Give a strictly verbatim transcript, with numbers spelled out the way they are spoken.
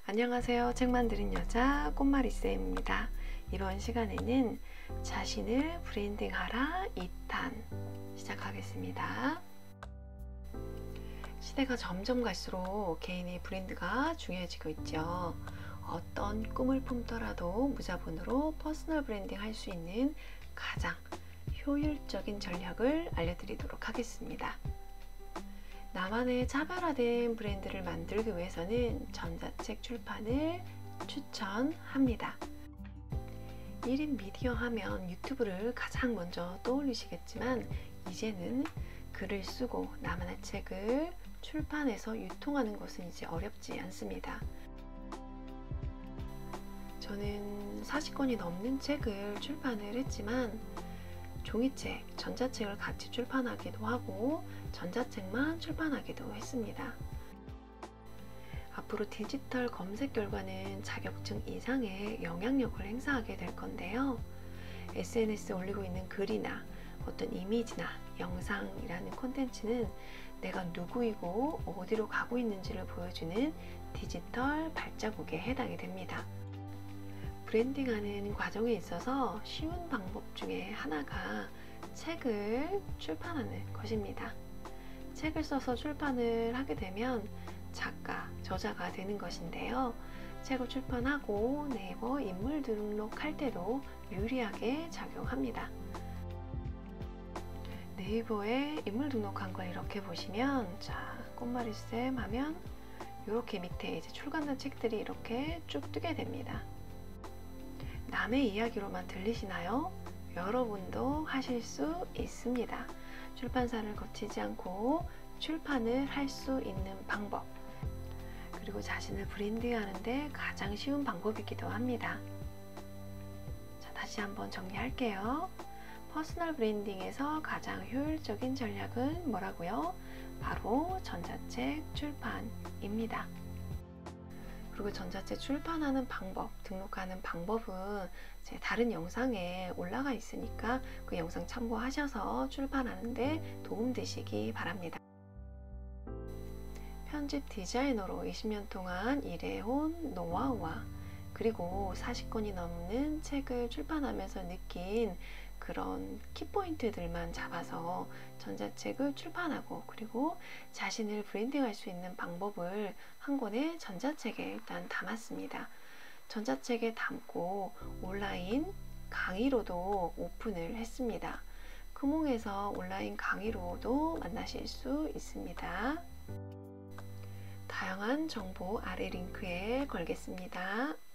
안녕하세요. 책 만드는 여자 꽃마리쌤입니다. 이번 시간에는 자신을 브랜딩하라 이 탄 시작하겠습니다. 시대가 점점 갈수록 개인의 브랜드가 중요해지고 있죠. 어떤 꿈을 품더라도 무자본으로 퍼스널 브랜딩 할 수 있는 가장 효율적인 전략을 알려드리도록 하겠습니다. 나만의 차별화된 브랜드를 만들기 위해서는 전자책 출판을 추천합니다. 일 인 미디어 하면 유튜브를 가장 먼저 떠올리시겠지만 이제는 글을 쓰고 나만의 책을 출판해서 유통하는 것은 이제 어렵지 않습니다. 저는 사십 권이 넘는 책을 출판을 했지만 종이책, 전자책을 같이 출판하기도 하고 전자책만 출판하기도 했습니다. 앞으로 디지털 검색 결과는 자격증 이상의 영향력을 행사하게 될 건데요. 에스엔에스에 올리고 있는 글이나 어떤 이미지나 영상이라는 콘텐츠는 내가 누구이고 어디로 가고 있는지를 보여주는 디지털 발자국에 해당이 됩니다. 브랜딩하는 과정에 있어서 쉬운 방법 중에 하나가 책을 출판하는 것입니다. 책을 써서 출판을 하게 되면 작가, 저자가 되는 것인데요. 책을 출판하고 네이버 인물 등록할 때도 유리하게 작용합니다. 네이버에 인물 등록한 걸 이렇게 보시면, 자, 꽃마리쌤 하면 이렇게 밑에 이제 출간된 책들이 이렇게 쭉 뜨게 됩니다. 남의 이야기로만 들리시나요? 여러분도 하실 수 있습니다. 출판사를 거치지 않고 출판을 할 수 있는 방법, 그리고 자신을 브랜딩하는데 가장 쉬운 방법이기도 합니다. 자, 다시 한번 정리할게요. 퍼스널 브랜딩에서 가장 효율적인 전략은 뭐라고요? 바로 전자책 출판입니다. 그리고 전자책 출판하는 방법, 등록하는 방법은 제 다른 영상에 올라가 있으니까 그 영상 참고하셔서 출판하는데 도움되시기 바랍니다. 편집 디자이너로 이십 년 동안 일해온 노하우와 그리고 사십 권이 넘는 책을 출판하면서 느낀 그런 키포인트들만 잡아서 전자책을 출판하고 그리고 자신을 브랜딩할 수 있는 방법을 한 권의 전자책에 일단 담았습니다. 전자책에 담고 온라인 강의로도 오픈을 했습니다. 크몽에서 온라인 강의로도 만나실 수 있습니다. 다양한 정보 아래 링크에 걸겠습니다.